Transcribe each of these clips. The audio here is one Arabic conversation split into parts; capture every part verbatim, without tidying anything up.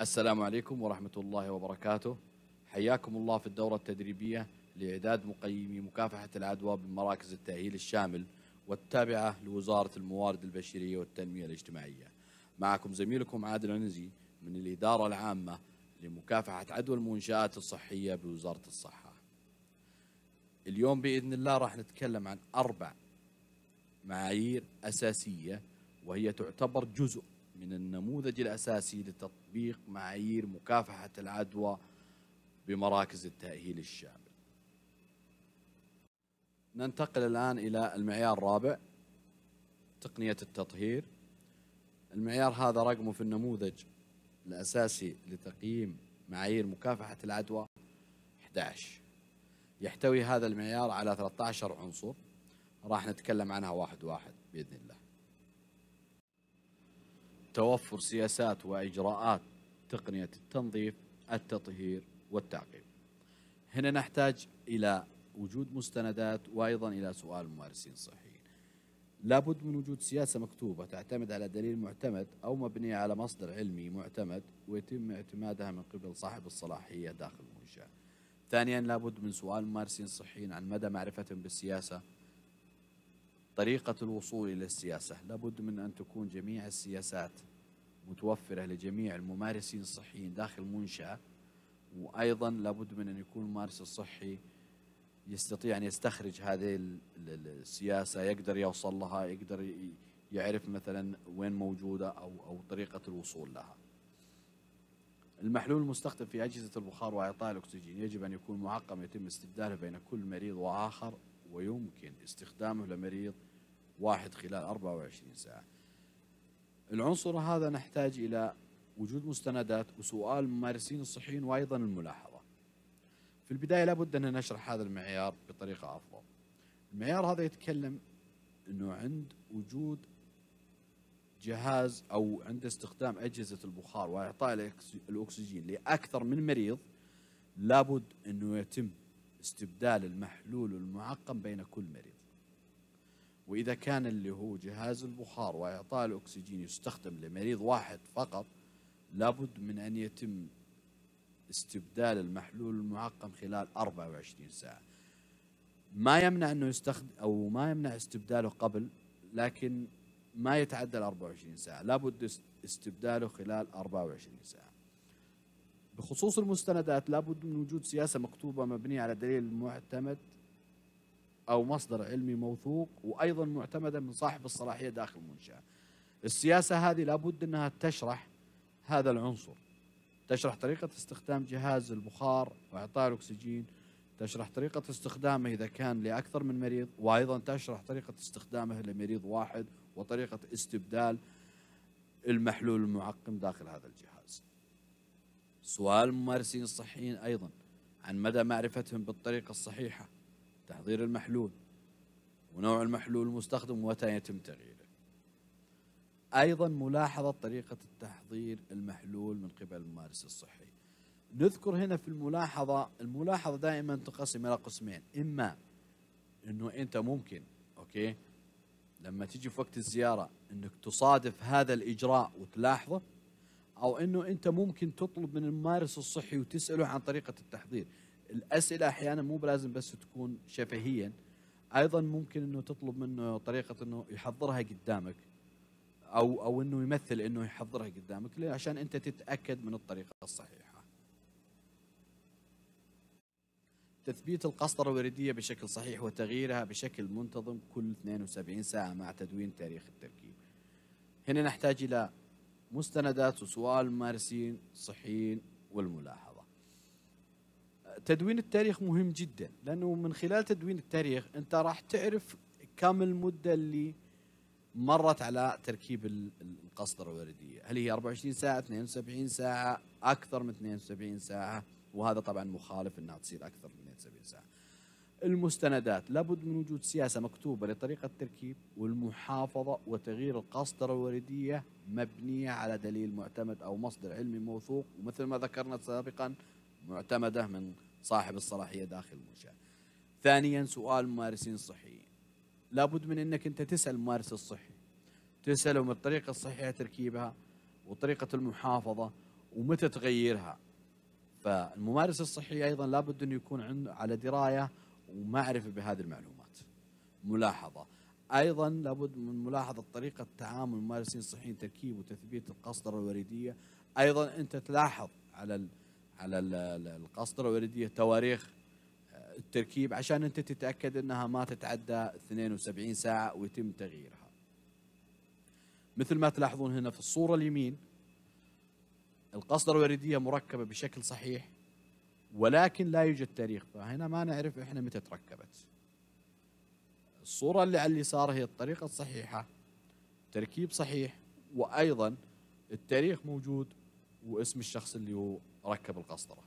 السلام عليكم ورحمة الله وبركاته. حياكم الله في الدورة التدريبية لإعداد مقيمي مكافحة العدوى بمراكز التأهيل الشامل والتابعة لوزارة الموارد البشرية والتنمية الاجتماعية. معكم زميلكم عادل عنزي من الإدارة العامة لمكافحة عدوى المنشآت الصحية بوزارة الصحة. اليوم بإذن الله راح نتكلم عن أربع معايير أساسية، وهي تعتبر جزء من النموذج الأساسي لتطبيق معايير مكافحة العدوى بمراكز التأهيل الشامل. ننتقل الآن إلى المعيار الرابع، تقنية التطهير. المعيار هذا رقمه في النموذج الأساسي لتقييم معايير مكافحة العدوى أحد عشر. يحتوي هذا المعيار على ثلاثة عشر عنصر، راح نتكلم عنها واحد واحد بإذن الله. توفر سياسات وإجراءات تقنية التنظيف، التطهير والتعقيم. هنا نحتاج إلى وجود مستندات وأيضا إلى سؤال ممارسين صحيين. لابد من وجود سياسة مكتوبة تعتمد على دليل معتمد أو مبنية على مصدر علمي معتمد ويتم اعتمادها من قبل صاحب الصلاحية داخل المنشأة. ثانيا، لابد من سؤال ممارسين صحيين عن مدى معرفتهم بالسياسة. طريقة الوصول إلى السياسة، لابد من أن تكون جميع السياسات متوفرة لجميع الممارسين الصحيين داخل المنشأة، وأيضا لابد من أن يكون الممارس الصحي يستطيع أن يستخرج هذه السياسة، يقدر يوصل لها، يقدر يعرف مثلا وين موجودة أو أو طريقة الوصول لها. المحلول المستخدم في أجهزة البخار وإعطاء الأكسجين يجب أن يكون معقم، يتم استبداله بين كل مريض وآخر، ويمكن استخدامه لمريض واحد خلال أربعة وعشرين ساعة. العنصر هذا نحتاج إلى وجود مستندات وسؤال الممارسين الصحيين وأيضا الملاحظة. في البداية لابد أن نشرح هذا المعيار بطريقة أفضل. المعيار هذا يتكلم أنه عند وجود جهاز أو عند استخدام أجهزة البخار وإعطاء الأكسجين لأكثر من مريض، لابد أنه يتم استبدال المحلول المعقم بين كل مريض. وإذا كان اللي هو جهاز البخار وإعطاء الأكسجين يستخدم لمريض واحد فقط، لابد من أن يتم استبدال المحلول المعقم خلال أربعة وعشرين ساعة. ما يمنع أنه يستخدم أو ما يمنع استبداله قبل، لكن ما يتعدى أربعة وعشرين ساعة، لابد استبداله خلال أربعة وعشرين ساعة. بخصوص المستندات، لابد من وجود سياسة مكتوبة مبنية على دليل معتمد أو مصدر علمي موثوق، وأيضا معتمدة من صاحب الصلاحية داخل المنشأة. السياسة هذه لابد أنها تشرح هذا العنصر، تشرح طريقة استخدام جهاز البخار وإعطاء الأكسجين، تشرح طريقة استخدامه إذا كان لأكثر من مريض، وأيضا تشرح طريقة استخدامه لمريض واحد، وطريقة استبدال المحلول المعقم داخل هذا الجهاز. سؤال الممارسين الصحيين أيضا عن مدى معرفتهم بالطريقة الصحيحة، تحضير المحلول ونوع المحلول المستخدم ومتى يتم تغييره. أيضا ملاحظة طريقة التحضير المحلول من قبل الممارس الصحي. نذكر هنا في الملاحظة، الملاحظة دائما تنقسم إلى قسمين، إما أنه أنت ممكن أوكي لما تيجي في وقت الزيارة أنك تصادف هذا الإجراء وتلاحظه، أو أنه أنت ممكن تطلب من الممارس الصحي وتسأله عن طريقة التحضير. الأسئلة أحيانا مو بلازم بس تكون شفهيا، أيضا ممكن أنه تطلب منه طريقة أنه يحضرها قدامك، أو أو أنه يمثل أنه يحضرها قدامك عشان أنت تتأكد من الطريقة الصحيحة. تثبيت القسطرة الوردية بشكل صحيح وتغييرها بشكل منتظم كل اثنين وسبعين ساعة مع تدوين تاريخ التركيب. هنا نحتاج إلى مستندات وسؤال ممارسين صحيين والملاحظة. تدوين التاريخ مهم جدا، لأنه من خلال تدوين التاريخ أنت راح تعرف كم المدة اللي مرت على تركيب القسطرة الوردية، هل هي أربعة وعشرين ساعة، اثنين وسبعين ساعة، أكثر من اثنين وسبعين ساعة، وهذا طبعا مخالف أنها تصير أكثر من اثنين وسبعين ساعة. المستندات، لابد من وجود سياسة مكتوبة لطريقة التركيب والمحافظة وتغيير القسطرة الوردية مبنية على دليل معتمد أو مصدر علمي موثوق، ومثل ما ذكرنا سابقا معتمدة من صاحب الصلاحية داخل المنشأة. ثانيا، سؤال ممارسين صحيين. لابد من أنك أنت تسأل الممارس الصحي، تسأله من الطريقة الصحيحة تركيبها وطريقة المحافظة ومتى تغيرها. فالممارس الصحي أيضا لابد أن يكون عنده على دراية ومعرفة بهذه المعلومات. ملاحظة أيضا لابد من ملاحظة طريقة تعامل الممارسين الصحيين، تركيب وتثبيت القسطرة الوريدية. أيضا أنت تلاحظ على ال على ال القسطرة الوريدية تواريخ التركيب عشان أنت تتأكد أنها ما تتعدى اثنين وسبعين ساعة ويتم تغييرها. مثل ما تلاحظون هنا في الصورة اليمين القسطرة الوريدية مركبة بشكل صحيح ولكن لا يوجد تاريخ، فهنا ما نعرف احنا متى تركبت. الصورة اللي على اليسار هي الطريقة الصحيحة، تركيب صحيح، وأيضا التاريخ موجود واسم الشخص اللي هو ركب القسطرة.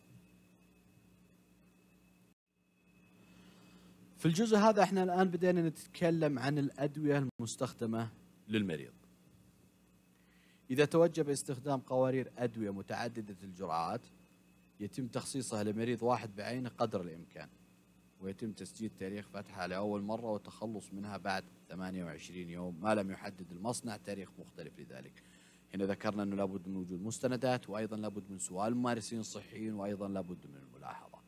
في الجزء هذا احنا الآن بدينا نتكلم عن الأدوية المستخدمة للمريض. إذا توجب استخدام قوارير أدوية متعددة الجرعات يتم تخصيصها لمريض واحد بعينه قدر الإمكان، ويتم تسجيل تاريخ فتحها لأول مرة والتخلص منها بعد ثمانية وعشرين يوم ما لم يحدد المصنع تاريخ مختلف لذلك. هنا ذكرنا أنه لابد من وجود مستندات، وأيضا لابد من سؤال الممارسين الصحيين، وأيضا لابد من الملاحظة.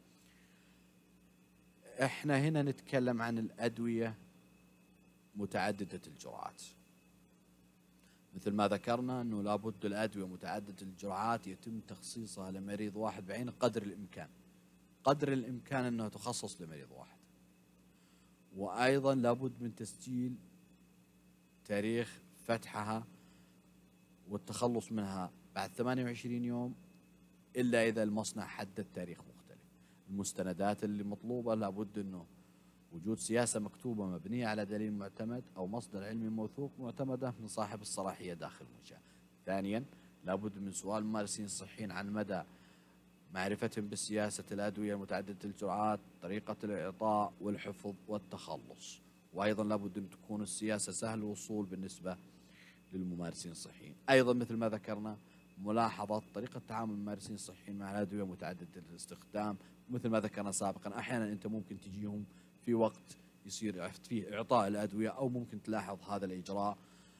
احنا هنا نتكلم عن الأدوية متعددة الجرعات. مثل ما ذكرنا أنه لابد الأدوية متعددة الجرعات يتم تخصيصها لمريض واحد بعينه قدر الإمكان، قدر الإمكان أنها تخصص لمريض واحد. وأيضا لابد من تسجيل تاريخ فتحها والتخلص منها بعد ثمانية وعشرين يوم إلا إذا المصنع حدد تاريخ مختلف. المستندات اللي مطلوبة لابد أنه وجود سياسة مكتوبة مبنية على دليل معتمد أو مصدر علمي موثوق معتمدة من صاحب الصلاحية داخل المنشأة. ثانيا لابد من سؤال الممارسين الصحيين عن مدى معرفتهم بسياسة الأدوية متعددة الجرعات، طريقة الإعطاء والحفظ والتخلص. وأيضا لابد أن تكون السياسة سهل الوصول بالنسبة للممارسين الصحيين. أيضا مثل ما ذكرنا ملاحظة طريقة تعامل الممارسين الصحيين مع الأدوية متعددة الاستخدام. مثل ما ذكرنا سابقا أحيانا أنت ممكن تجيهم في وقت يصير فيه إعطاء الأدوية، أو ممكن تلاحظ هذا الإجراء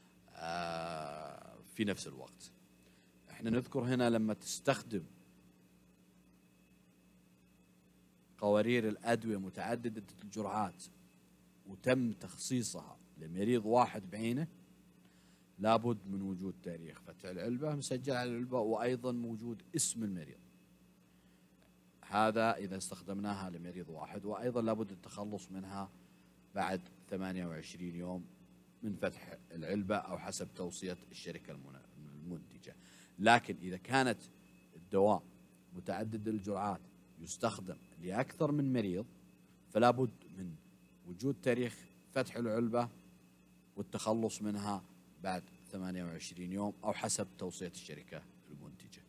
في نفس الوقت. احنا نذكر هنا لما تستخدم قوارير الأدوية متعددة الجرعات وتم تخصيصها لمريض واحد بعينه لابد من وجود تاريخ فتح العلبة مسجل على العلبة، وأيضا موجود اسم المريض، هذا إذا استخدمناها لمريض واحد. وأيضا لابد التخلص منها بعد ثمانية وعشرين يوم من فتح العلبة أو حسب توصية الشركة المنتجة. لكن إذا كانت الدواء متعدد الجرعات يستخدم لأكثر من مريض فلا بد من وجود تاريخ فتح العلبة والتخلص منها بعد ثمانية وعشرين يوم أو حسب توصية الشركة المنتجة.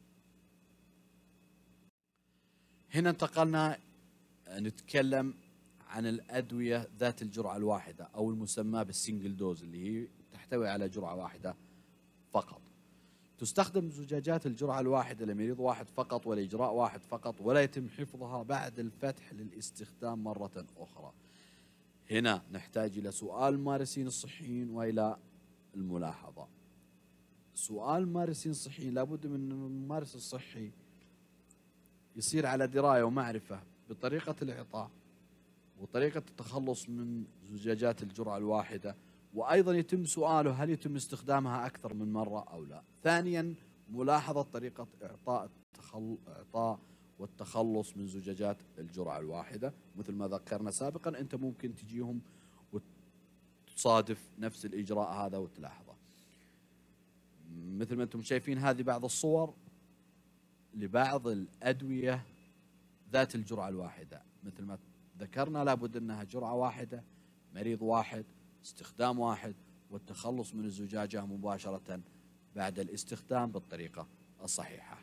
هنا انتقلنا نتكلم عن الأدوية ذات الجرعة الواحدة أو المسمى بالسنجل دوز، اللي هي تحتوي على جرعة واحدة فقط. تستخدم زجاجات الجرعة الواحدة لمريض واحد فقط ولإجراء واحد فقط، ولا يتم حفظها بعد الفتح للاستخدام مرة أخرى. هنا نحتاج إلى سؤال الممارسين الصحيين وإلى الملاحظة. سؤال الممارسين الصحيين لابد من الممارس الصحي يصير على دراية ومعرفة بطريقة الإعطاء وطريقة التخلص من زجاجات الجرعة الواحدة، وأيضا يتم سؤاله هل يتم استخدامها أكثر من مرة أو لا. ثانيا ملاحظة طريقة إعطاء التخل... إعطاء والتخلص من زجاجات الجرعة الواحدة. مثل ما ذكرنا سابقا أنت ممكن تجيهم وتصادف نفس الإجراء هذا وتلاحظه. مثل ما أنتم شايفين هذه بعض الصور لبعض الأدوية ذات الجرعة الواحدة. مثل ما ذكرنا لابد أنها جرعة واحدة، مريض واحد، استخدام واحد، والتخلص من الزجاجة مباشرة بعد الاستخدام بالطريقة الصحيحة.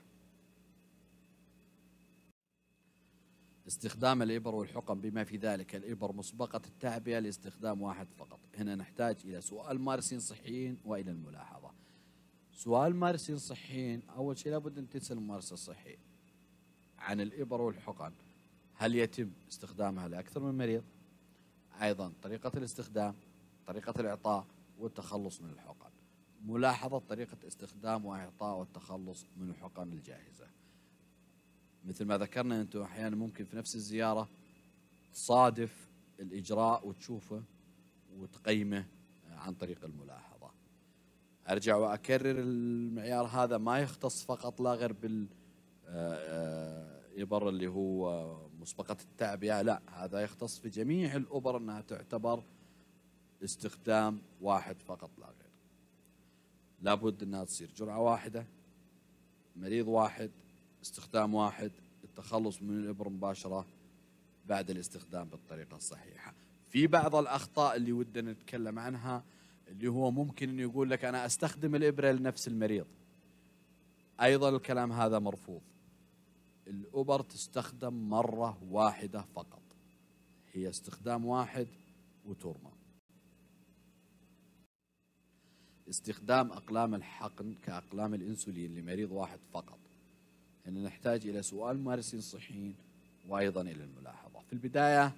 استخدام الإبر والحقن بما في ذلك الإبر مسبقة التعبئة لاستخدام واحد فقط. هنا نحتاج إلى سؤال ممارسين صحيين وإلى الملاحظة. سؤال ممارسين صحيين، أول شيء لابد أن تسأل الممارس الصحي عن الإبر والحقن هل يتم استخدامها لأكثر من مريض، أيضا طريقة الاستخدام، طريقة الإعطاء والتخلص من الحقن. ملاحظة طريقة استخدام وإعطاء والتخلص من الحقن الجاهزة. مثل ما ذكرنا أنتم أحيانا ممكن في نفس الزيارة تصادف الإجراء وتشوفه وتقيمه عن طريق الملاحظة. أرجع وأكرر المعيار هذا ما يختص فقط لا غير بالإبر اللي هو مسبقة التعبئة، لا، هذا يختص في جميع الإبر أنها تعتبر استخدام واحد فقط لا غير. لابد أنها تصير جرعة واحدة، مريض واحد، استخدام واحد، التخلص من الإبر مباشرة بعد الاستخدام بالطريقة الصحيحة. في بعض الأخطاء اللي ودنا نتكلم عنها، اللي هو ممكن أن يقول لك أنا أستخدم الإبرة لنفس المريض. أيضا الكلام هذا مرفوض. الإبر تستخدم مرة واحدة فقط، هي استخدام واحد وترمى. استخدام أقلام الحقن كأقلام الإنسولين لمريض واحد فقط. هنا نحتاج إلى سؤال ممارسين صحيين وأيضا إلى الملاحظة. في البداية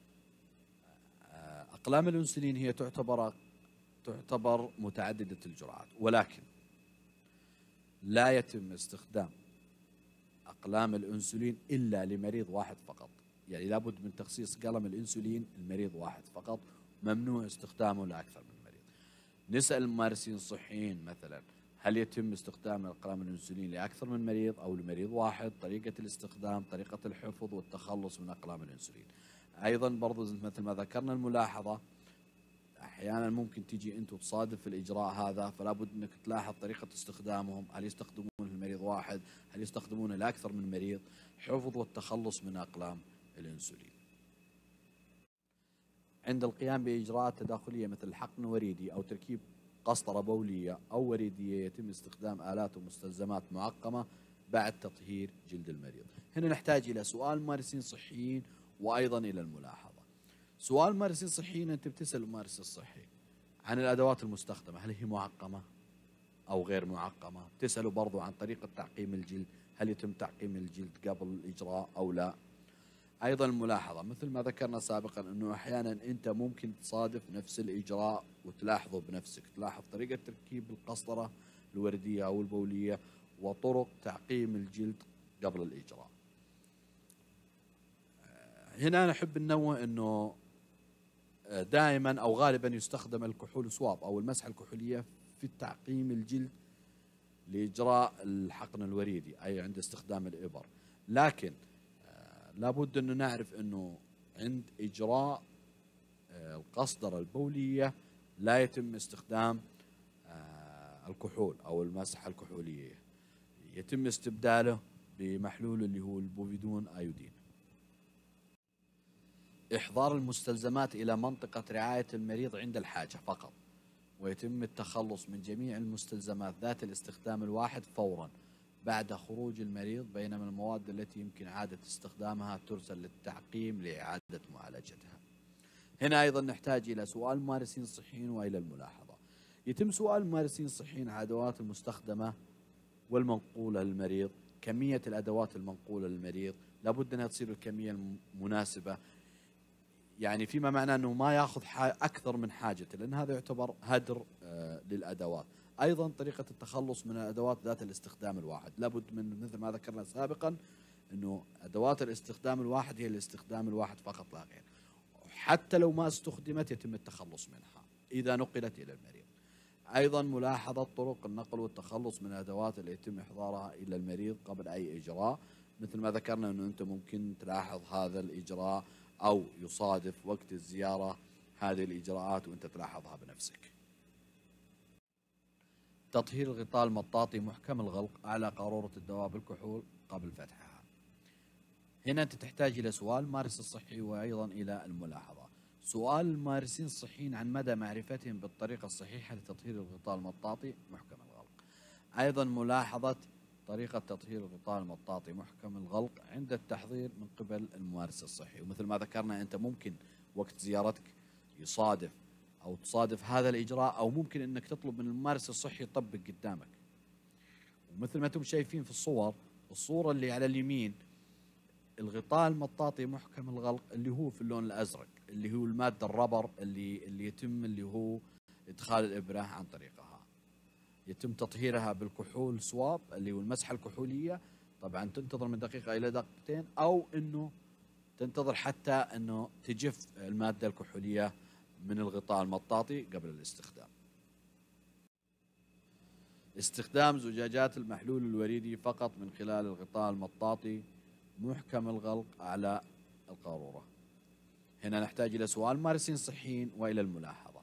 أقلام الإنسولين هي تعتبر تعتبر متعددة الجرعات، ولكن لا يتم استخدام أقلام الإنسولين إلا لمريض واحد فقط. يعني لابد من تخصيص قلم الإنسولين لمريض واحد فقط، ممنوع استخدامه لأكثر من مريض. نسأل الممارسين الصحيين مثلا هل يتم استخدام أقلام الإنسولين لأكثر من مريض أو لمريض واحد؟ طريقة الاستخدام، طريقة الحفظ والتخلص من أقلام الإنسولين. أيضا برضو مثل ما ذكرنا الملاحظة، أحيانا ممكن تيجي أنت تصادف في الإجراء هذا، فلا بد أنك تلاحظ طريقة استخدامهم، هل يستخدمون لمريض واحد، هل يستخدمون لأكثر من مريض. حفظ والتخلص من أقلام الإنسولين. عند القيام بإجراءات تداخلية مثل الحقن وريدي أو تركيب قسطرة بولية أو وريدية، يتم استخدام آلات ومستلزمات معقمة بعد تطهير جلد المريض. هنا نحتاج إلى سؤال ممارسين صحيين وأيضا إلى الملاحظة. سؤال ممارسين صحيين، أنت بتسأل الممارس الصحي عن الأدوات المستخدمة، هل هي معقمة أو غير معقمة؟ بتسأله برضو عن طريقة تعقيم الجلد، هل يتم تعقيم الجلد قبل الإجراء أو لا؟ أيضا الملاحظة مثل ما ذكرنا سابقا أنه أحيانا أنت ممكن تصادف نفس الإجراء وتلاحظه بنفسك، تلاحظ طريقة تركيب القسطرة الوردية أو البولية وطرق تعقيم الجلد قبل الإجراء. هنا نحب ننوه أنه دائما أو غالبا يستخدم الكحول سواب أو المسحة الكحولية في تعقيم الجلد لإجراء الحقن الوريدي، أي عند استخدام الإبر. لكن لابد أنه نعرف أنه عند إجراء القسطرة البولية لا يتم استخدام الكحول أو المسحة الكحولية، يتم استبداله بمحلول اللي هو البوفيدون أيودين. إحضار المستلزمات إلى منطقة رعاية المريض عند الحاجة فقط، ويتم التخلص من جميع المستلزمات ذات الاستخدام الواحد فورا بعد خروج المريض، بينما المواد التي يمكن إعادة استخدامها ترسل للتعقيم لإعادة معالجتها. هنا أيضا نحتاج إلى سؤال ممارسين صحيين وإلى الملاحظة. يتم سؤال ممارسين صحيين عن الأدوات المستخدمة والمنقولة للمريض، كمية الأدوات المنقولة للمريض لابد أنها تصير الكمية المناسبة، يعني فيما معناه أنه ما يأخذ أكثر من حاجته، لأن هذا يعتبر هدر للأدوات. أيضا طريقة التخلص من الأدوات ذات الاستخدام الواحد، لابد من مثل ما ذكرنا سابقا أنه أدوات الاستخدام الواحد هي الاستخدام الواحد فقط لا غير، حتى لو ما استخدمت يتم التخلص منها إذا نقلت إلى المريض. أيضا ملاحظة طرق النقل والتخلص من الأدوات اللي يتم إحضارها إلى المريض قبل أي إجراء. مثل ما ذكرنا أنه أنت ممكن تلاحظ هذا الإجراء أو يصادف وقت الزيارة هذه الإجراءات وأنت تلاحظها بنفسك. تطهير الغطاء المطاطي محكم الغلق أعلى قارورة الدواء بالكحول قبل فتحها. هنا أنت تحتاج إلى سؤال الممارس الصحي وأيضا إلى الملاحظة. سؤال الممارسين الصحيين عن مدى معرفتهم بالطريقة الصحيحة لتطهير الغطاء المطاطي محكم الغلق. أيضا ملاحظة طريقة تطهير الغطاء المطاطي محكم الغلق عند التحضير من قبل الممارس الصحي. ومثل ما ذكرنا أنت ممكن وقت زيارتك يصادف أو تصادف هذا الإجراء، أو ممكن أنك تطلب من الممارس الصحي يطبق قدامك. ومثل ما أنتم شايفين في الصور، الصورة اللي على اليمين الغطاء المطاطي محكم الغلق اللي هو في اللون الأزرق، اللي هو المادة الربر اللي اللي يتم اللي هو إدخال الإبرة عن طريقها. يتم تطهيرها بالكحول سواب اللي هو المسحة الكحولية، طبعا تنتظر من دقيقة إلى دقيقتين، أو أنه تنتظر حتى أنه تجف المادة الكحولية من الغطاء المطاطي قبل الاستخدام. استخدام زجاجات المحلول الوريدي فقط من خلال الغطاء المطاطي محكم الغلق على القارورة. هنا نحتاج إلى سؤال ممارسين صحيين وإلى الملاحظة.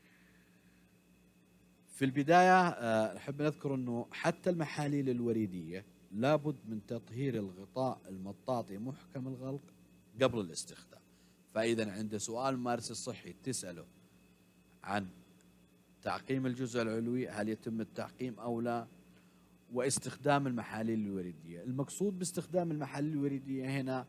في البداية نحب نذكر أنه حتى المحاليل الوريدية لابد من تطهير الغطاء المطاطي محكم الغلق قبل الاستخدام. فإذا عند سؤال الممارس الصحي تسأله عن تعقيم الجزء العلوي، هل يتم التعقيم أو لا، واستخدام المحاليل الوريدية. المقصود باستخدام المحاليل الوريدية هنا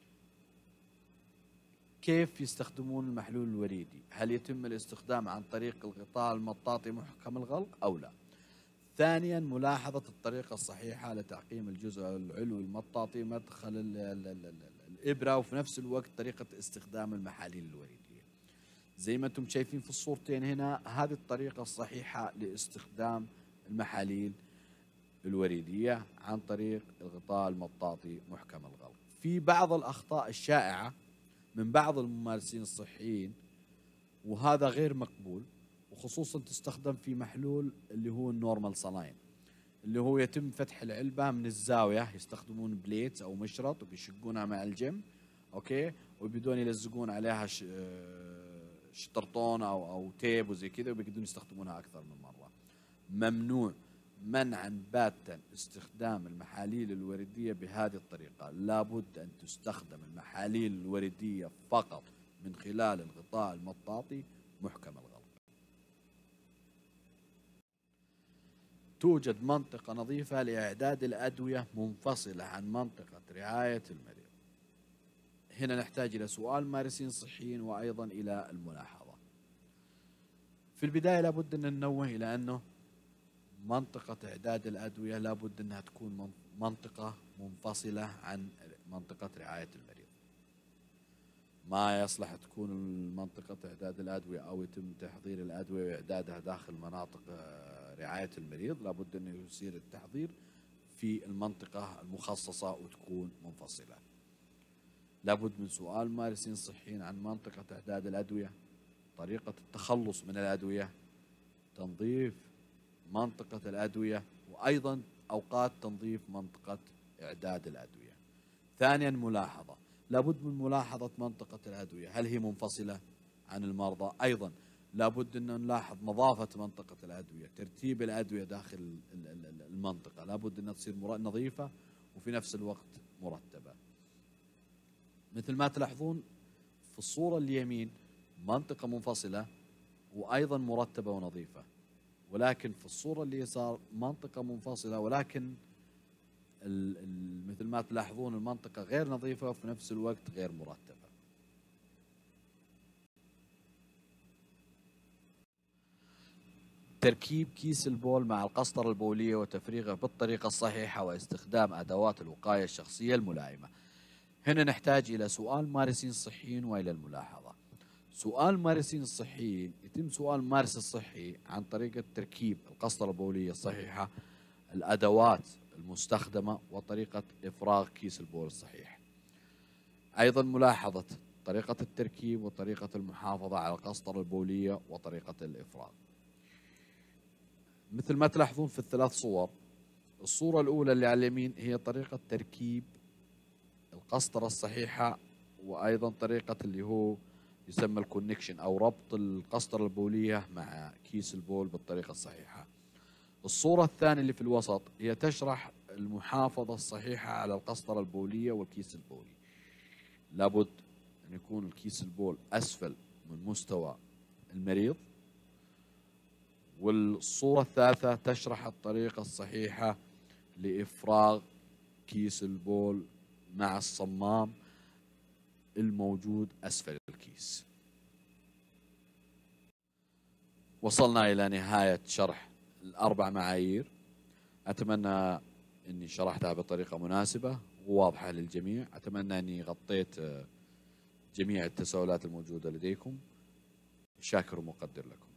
كيف يستخدمون المحلول الوريدي؟ هل يتم الاستخدام عن طريق الغطاء المطاطي محكم الغلق أو لا؟ ثانيا ملاحظة الطريقة الصحيحة لتعقيم الجزء العلوي المطاطي مدخل الإبرة، وفي نفس الوقت طريقة استخدام المحاليل الوريدية. زي ما انتم شايفين في الصورتين هنا، هذه الطريقة الصحيحة لاستخدام المحاليل الوريدية عن طريق الغطاء المطاطي محكم الغلق. في بعض الأخطاء الشائعة من بعض الممارسين الصحيين وهذا غير مقبول، وخصوصا تستخدم في محلول اللي هو النورمال صلاين، اللي هو يتم فتح العلبة من الزاوية، يستخدمون بليت أو مشرط وبيشقونها مع الجم، أوكي، وبدون يلزقون عليها ش... شطرطون أو أو تيب وزي كذا، وبيقدرون يستخدمونها أكثر من مرة. ممنوع منعا باتا استخدام المحاليل الوريدية بهذه الطريقة. لابد أن تستخدم المحاليل الوريدية فقط من خلال الغطاء المطاطي محكم الغلق. توجد منطقة نظيفة لإعداد الأدوية منفصلة عن منطقة رعاية المريض. هنا نحتاج إلى سؤال ممارسين صحيين وأيضا إلى الملاحظة. في البداية لابد أن ننوه إلى أنه منطقة إعداد الأدوية لابد أنها تكون منطقة منفصلة عن منطقة رعاية المريض. ما يصلح تكون منطقة إعداد الأدوية أو يتم تحضير الأدوية وإعدادها داخل مناطق رعاية المريض. لابد أن يصير التحضير في المنطقة المخصصة وتكون منفصلة. لابد من سؤال ممارسين صحيين عن منطقة إعداد الأدوية، طريقة التخلص من الأدوية، تنظيف منطقة الأدوية، وأيضا أوقات تنظيف منطقة إعداد الأدوية. ثانيا ملاحظة، لابد من ملاحظة منطقة الأدوية، هل هي منفصلة عن المرضى؟ أيضا لابد أن نلاحظ نظافة منطقة الأدوية، ترتيب الأدوية داخل المنطقة، لابد أنها تصير نظيفة وفي نفس الوقت مرتبة. مثل ما تلاحظون في الصورة اليمين منطقة منفصلة وأيضا مرتبة ونظيفة، ولكن في الصورة اللي يسار منطقة منفصلة ولكن ال ال مثل ما تلاحظون المنطقة غير نظيفة وفي نفس الوقت غير مرتبة. تركيب كيس البول مع القسطرة البولية وتفريغه بالطريقة الصحيحة واستخدام أدوات الوقاية الشخصية الملائمة. هنا نحتاج إلى سؤال ممارسين صحيين وإلى الملاحظة. سؤال ممارسين الصحيين يتم سؤال الممارس الصحي عن طريقة تركيب القسطرة البولية الصحيحة، الأدوات المستخدمة، وطريقة إفراغ كيس البول الصحيح. أيضا ملاحظة طريقة التركيب وطريقة المحافظة على القسطرة البولية وطريقة الإفراغ. مثل ما تلاحظون في الثلاث صور، الصورة الأولى اللي على اليمين هي طريقة تركيب القسطرة الصحيحة، وأيضا طريقة اللي هو يسمى الكونكشن أو ربط القسطرة البولية مع كيس البول بالطريقة الصحيحة. الصورة الثانية اللي في الوسط هي تشرح المحافظة الصحيحة على القسطرة البولية والكيس البولي. لابد أن يكون الكيس البول أسفل من مستوى المريض. والصورة الثالثة تشرح الطريقة الصحيحة لإفراغ كيس البول مع الصمام الموجود أسفل الكيس. وصلنا إلى نهاية شرح الأربع معايير. أتمنى أني شرحتها بطريقة مناسبة وواضحة للجميع. أتمنى أني غطيت جميع التساؤلات الموجودة لديكم. شاكر ومقدر لكم.